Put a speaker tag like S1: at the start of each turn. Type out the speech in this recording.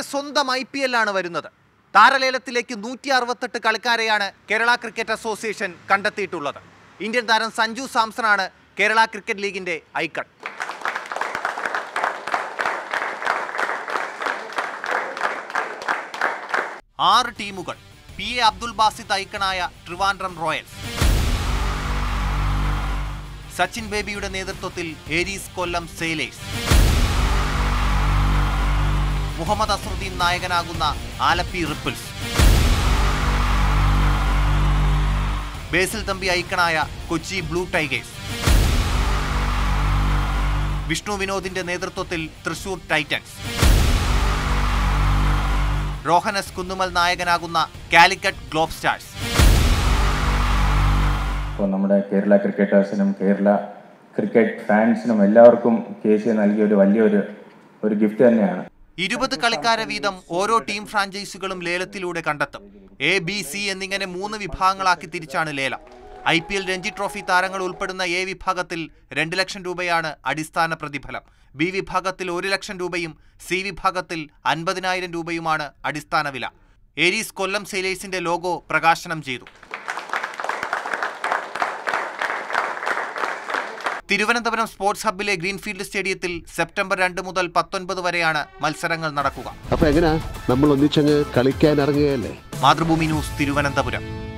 S1: സ്വന്തം IPL ആണ് വരുന്നത്. താരലേലത്തിലേക്ക് 168 കളിക്കാരെയാണ് കേരള ക്രിക്കറ്റ് അസോസിയേഷൻ കണ്ടെത്തിയിട്ടുള്ളത്. ഇന്ത്യൻ താരം സഞ്ജു സാംസണാണ് കേരള ക്രിക്കറ്റ് ലീഗിന്റെ ഐക്കൺ. ആറ് ടീമുകൾ. PA അബ്ദുൽ ബാസിത്ത് ഐക്കണായ ട്രിവാൻഡ്രം റോയൽസ്, സച്ചിൻ ബേബിയുടെ നേതൃത്വത്തിൽ ഏരീസ് കൊല്ലം സെയിലേഴ്സ്, മുഹമ്മദ് അസറുദ്ദീൻ നായകനാകുന്ന ആലപ്പി റിപ്പിൾസ്, ബേസിൽ തമ്പി ഐക്കണായ കൊച്ചി ബ്ലൂ ടൈഗേഴ്സ്, വിഷ്ണു വിനോദിന്റെ നേതൃത്വത്തിൽ തൃശൂർ ടൈറ്റൻസ്, റോഹനസ് കുന്നുമൽ നായകനാകുന്ന കാലിക്കറ്റ് ഗ്ലോബ് സ്റ്റാർസ്.
S2: നമ്മുടെ കേരള ക്രിക്കറ്റേഴ്സിനും കേരള ക്രിക്കറ്റ് ഫാൻസിനും എല്ലാവർക്കും KC നൽകിയ ഒരു വലിയൊരു ഗിഫ്റ്റ് തന്നെയാണ്.
S1: 20 കളിക്കാരെ വീതം ഓരോ ടീം ഫ്രാഞ്ചൈസികളും ലേലത്തിലൂടെ കണ്ടെത്തും. A, B, C എന്നിങ്ങനെ 3 വിഭാഗങ്ങളാക്കി തിരിച്ചാണ് ലേലം. IPL രഞ്ജി ട്രോഫി താരങ്ങൾ ഉൾപ്പെടുന്ന A വിഭാഗത്തിൽ 2 ലക്ഷം രൂപയാണ് അടിസ്ഥാന പ്രതിഫലം. B വിഭാഗത്തിൽ 1 ലക്ഷം രൂപയും C വിഭാഗത്തിൽ 50,000 രൂപയുമാണ് അടിസ്ഥാന വില. ഏരീസ് കൊല്ലം സെയിലേഴ്സിന്റെ ലോഗോ പ്രകാശനം ചെയ്തു. തിരുവനന്തപുരം സ്പോർട്സ് ഹബ്ബിലെ ഗ്രീൻഫീൽഡ് സ്റ്റേഡിയത്തിൽ സെപ്റ്റംബർ 2 മുതൽ 19 വരെയാണ് മത്സരങ്ങൾ നടക്കുക.
S3: അപ്പോൾ എങ്ങനെയാ നമ്മൾ ഒന്നിച്ചങ്ങ് കളിക്കാൻ ഇറങ്ങുകയല്ലേ?
S1: മാതൃഭൂമി ന്യൂസ്, തിരുവനന്തപുരം.